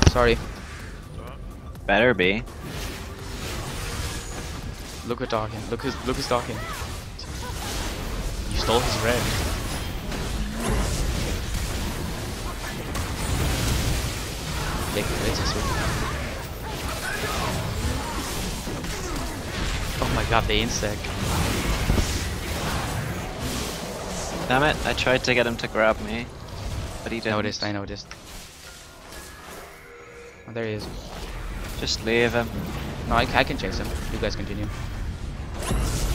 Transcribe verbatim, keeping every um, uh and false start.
Sorry. Better be. Look at Dawkins. Look his look his Dawkins. You stole his red. Take the red, sweet. Oh my god, the insect. Damn it, I tried to get him to grab me, but he I didn't. noticed, I noticed. Oh, there he is. Just leave him. No, I, I can chase him. You guys continue.